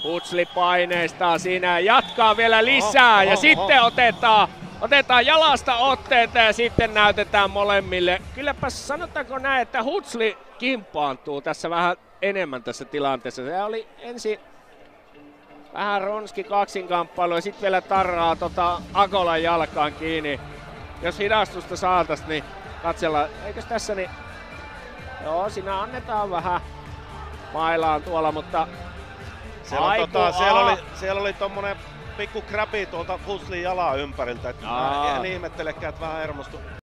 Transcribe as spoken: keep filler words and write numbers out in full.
Hutzli paineistaa siinä, jatkaa vielä lisää oho, ja oho. sitten otetaan, otetaan jalasta otteita ja sitten näytetään molemmille. Kylläpä sanotaanko näin, että Hutzli kimppaantuu tässä vähän enemmän tässä tilanteessa. Se oli ensin vähän ronski kaksinkamppailu ja sitten vielä tarraa tota Akolan jalkaan kiinni. Jos hidastusta saatais, niin katsellaan, eikös tässä niin... Joo, siinä annetaan vähän mailaan tuolla, mutta... Siellä, on, tota, siellä, oli, siellä oli tommonen pikku kräpi tuolta Hutzlin jalan ympäriltä, et mä en ihmettelekään, että vähän hermostui.